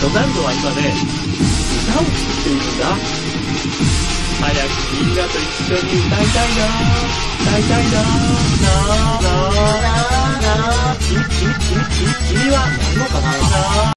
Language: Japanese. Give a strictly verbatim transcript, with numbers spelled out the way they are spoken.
ドナルドは今ね、歌を作っているんだ。早くみんなと一緒に歌いたいな、歌いたいな、なあなあなあ。